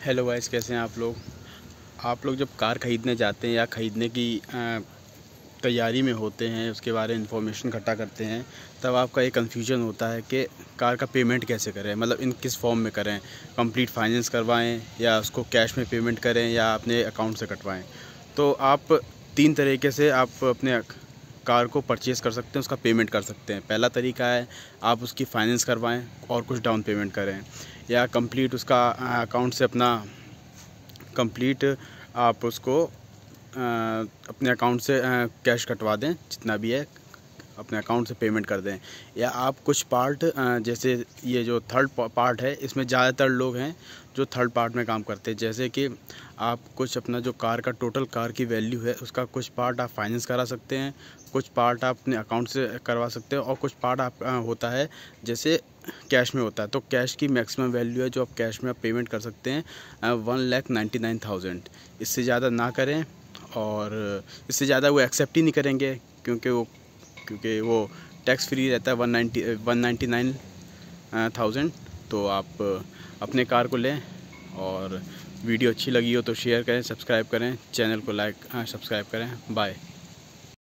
Hello guys, कैसे हैं आप लोग जब कार ख़रीदने जाते हैं या ख़रीदने की तैयारी में होते हैं, उसके बारे में इंफॉर्मेशन इकट्ठा करते हैं, तब आपका एक कन्फ्यूजन होता है कि कार का पेमेंट कैसे करें, मतलब इन किस फॉर्म में करें, कंप्लीट फाइनेंस करवाएं या उसको कैश में पेमेंट करें या अपने अकाउंट से कटवाएं। तो आप 3 तरीके से आप अपने कार को परचेज़ कर सकते हैं, उसका पेमेंट कर सकते हैं। पहला तरीका है आप उसकी फ़ाइनेंस करवाएं और कुछ डाउन पेमेंट करें, या कंप्लीट उसका अकाउंट से अपना कंप्लीट आप उसको अपने अकाउंट से कैश कटवा दें, जितना भी है अपने अकाउंट से पेमेंट कर दें। या आप कुछ पार्ट जैसे ये जो थर्ड पार्ट है, इसमें ज़्यादातर लोग हैं जो थर्ड पार्ट में काम करते हैं। जैसे कि आप कुछ अपना जो कार का टोटल कार की वैल्यू है, उसका कुछ पार्ट आप फाइनेंस करा सकते हैं, कुछ पार्ट आप अपने अकाउंट से करवा सकते हैं, और कुछ पार्ट आप होता है जैसे कैश में होता है। तो कैश की मैक्सिमम वैल्यू है जो आप कैश में आप पेमेंट कर सकते हैं 1,99,000। इससे ज़्यादा ना करें, और इससे ज़्यादा वो एक्सेप्ट ही नहीं करेंगे, क्योंकि वो टैक्स फ्री रहता है 199,000। तो आप अपने कार को लें। और वीडियो अच्छी लगी हो तो शेयर करें, सब्सक्राइब करें, चैनल को लाइक सब्सक्राइब करें। बाय।